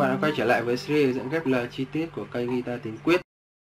bạn đã quay trở lại với series hướng dẫn ghép lời chi tiết của cây guitar Tín Quyết.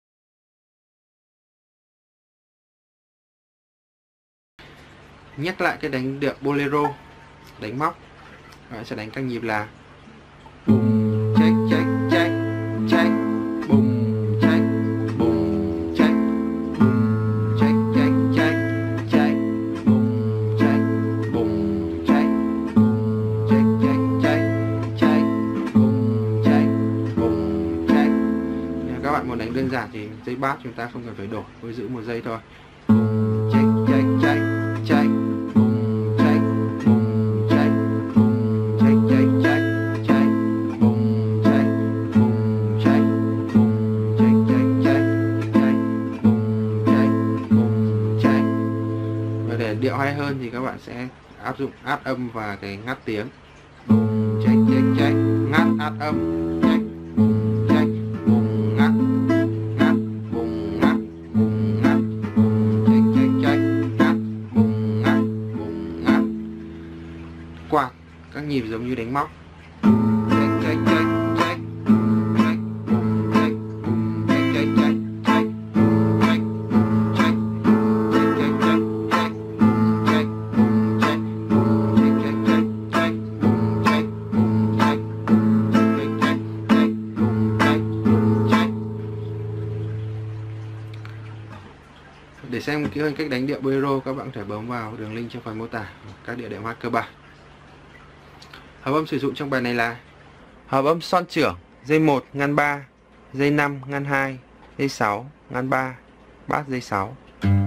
Nhắc lại cái đánh điệu bolero, đánh móc, bạn sẽ đánh các nhịp là bùng check check check check, bùng check bùng check, bùng check check check check, bùng check bùng check, bùng check check check check, bùng check bùng check. Nếu các bạn muốn đánh đơn giản thì dây bass chúng ta không cần phải đổi, cứ giữ một giây thôi. Bùng check check check check, bùng check bùng check, bùng check check check check, bùng check bùng check, bùng check check check check, bùng check bùng check. Và để điệu hay hơn thì các bạn sẽ áp dụng át âm và cái ngắt tiếng. Bùng check check check, ngắt át âm, check bùng check bùng ngắt ngắt bùng ngắt bùng ngắt, bùng check check check ngắt bùng ngắt bùng ngắt. Quạt các nhịp giống như đánh móc. Check check check check check, bùng check bùng check check check check, bùng check bùng check check check check check, bùng check bùng check bùng check check check check, bùng check bùng check bùng check check check check, bùng check bùng check. Để xem kỹ hơn cách đánh điệu bolero, các bạn có thể bấm vào đường link trong phần mô tả các địa điểm hát cơ bản. Hợp âm sử dụng trong bài này là hợp âm son trưởng, dây 1 ngăn 3, dây 5 ngăn 2, dây 6 ngăn 3, bass dây 6.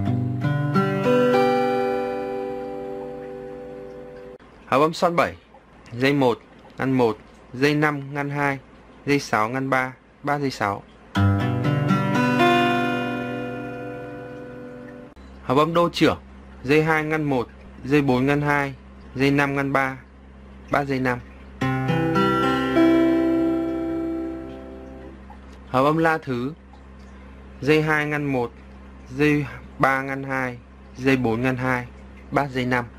Hợp âm son 7, dây 1 ngăn 1, dây 5 ngăn 2, dây 6 ngăn 3, bass dây 6. Hợp âm đô trưởng, dây 2 ngăn 1, dây 4 ngăn 2, dây 5 ngăn 3, bass dây 5. Hợp âm la thứ, dây 2 ngăn 1, dây 3 ngăn 2, dây 4 ngăn 2, bass dây 5.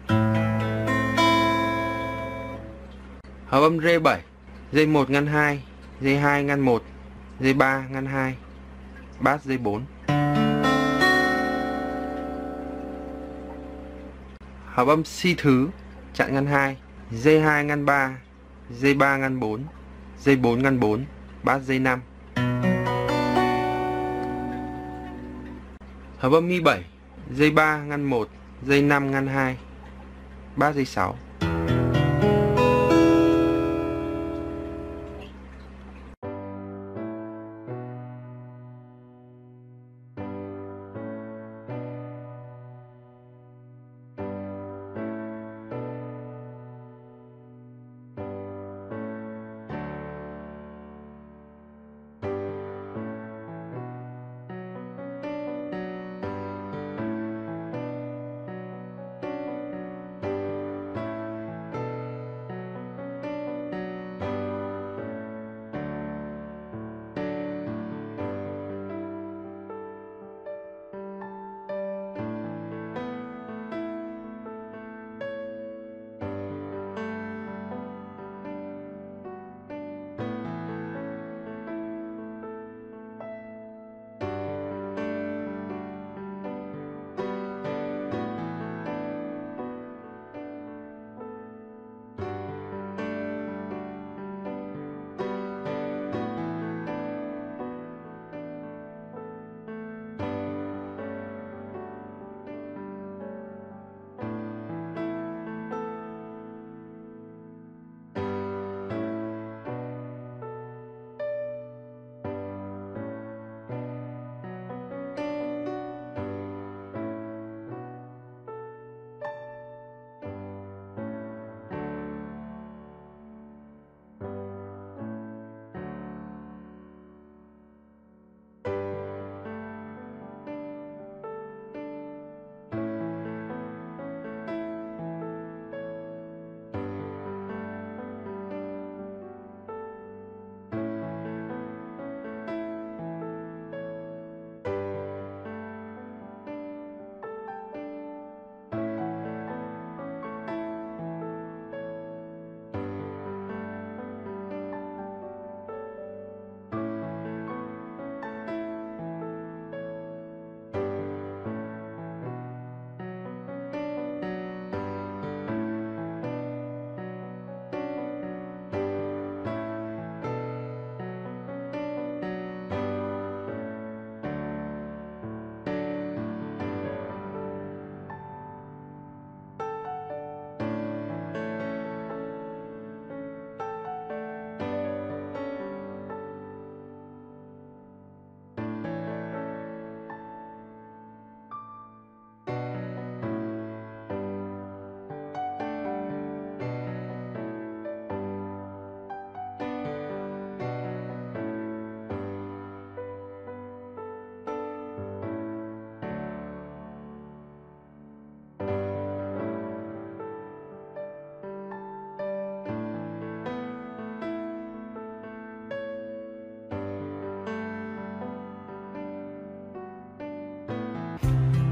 Hợp âm rê 7, dây 1 ngăn 2, dây 2 ngăn 1, dây 3 ngăn 2, bass dây 4. Hợp âm si thứ, chặn ngăn 2, dây 2 ngăn 3, dây 3 ngăn 4, dây 4 ngăn 4, bass dây 5. Hợp âm mi 7, dây 3 ngăn 1, dây 5 ngăn 2, bass dây 6.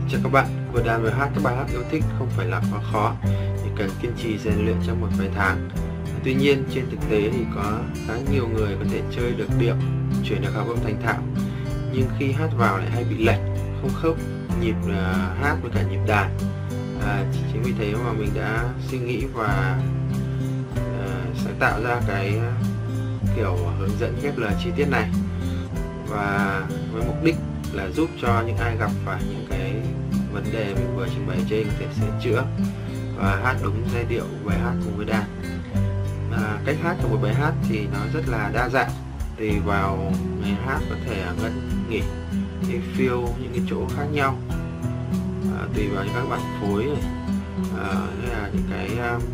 Chào các bạn, vừa đàn vừa hát các bài hát yêu thích không phải là quá khó, chỉ cần kiên trì rèn luyện trong một vài tháng. Tuy nhiên trên thực tế thì có khá nhiều người có thể chơi được điệu, chuyển được hợp âm thành thạo, nhưng khi hát vào lại hay bị lệch, không khớp nhịp hát với cả nhịp đàn. Chính vì thế mà mình đã suy nghĩ và sáng tạo ra cái kiểu hướng dẫn ghép lời chi tiết này, và với mục đích là giúp cho những ai gặp phải những cái vấn đề mình vừa trình bày trên có thể sửa chữa và hát đúng giai điệu bài hát cùng với đàn. Cách hát của một bài hát thì nó rất là đa dạng, tùy vào người hát có thể ngân nghỉ hay feel những cái chỗ khác nhau, tùy vào những các bạn phối này, hay là những cái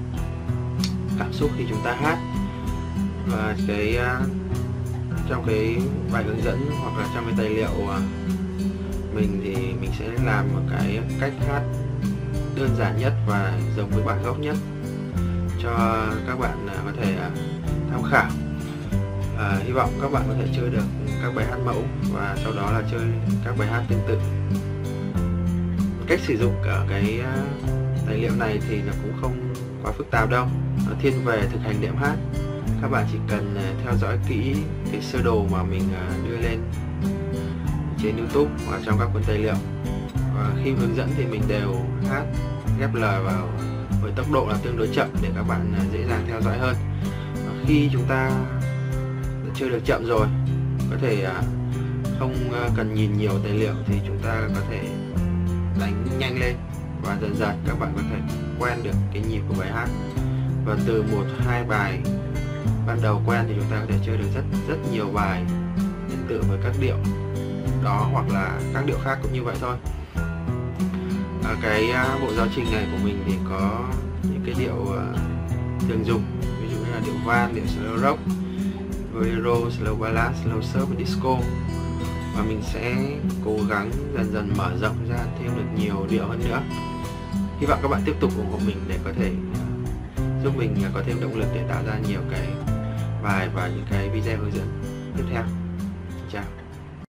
cảm xúc khi chúng ta hát. Và cái trong cái bài hướng dẫn hoặc là trong cái tài liệu mình thì mình sẽ làm một cái cách hát đơn giản nhất và giống với bản gốc nhất cho các bạn có thể tham khảo. Hy vọng các bạn có thể chơi được các bài hát mẫu và sau đó là chơi các bài hát tương tự. Cách sử dụng ở cái tài liệu này thì nó cũng không quá phức tạp đâu, nó thiên về thực hành đệm hát. Các bạn chỉ cần theo dõi kỹ cái sơ đồ mà mình đưa lên trên YouTube hoặc trong các cuốn tài liệu, và khi hướng dẫn thì mình đều hát ghép lời vào với tốc độ là tương đối chậm để các bạn dễ dàng theo dõi hơn. Và khi chúng ta đã chơi được chậm rồi, có thể không cần nhìn nhiều tài liệu thì chúng ta có thể đánh nhanh lên, và dần dần các bạn có thể quen được cái nhịp của bài hát. Và từ 1-2 bài ban đầu quen thì chúng ta có thể chơi được rất nhiều bài tương tự với các điệu đó hoặc là các điệu khác cũng như vậy thôi. Cái bộ giáo trình này của mình thì có những cái điệu thường dùng, ví dụ như là điệu van, điệu slow rock, bolero, slow ballad, slow surf và disco. Và mình sẽ cố gắng dần dần mở rộng ra thêm được nhiều điệu hơn nữa. Hy vọng các bạn tiếp tục ủng hộ mình để có thể giúp mình có thêm động lực để tạo ra nhiều cái bài và những cái video hướng dẫn tiếp theo. Chào.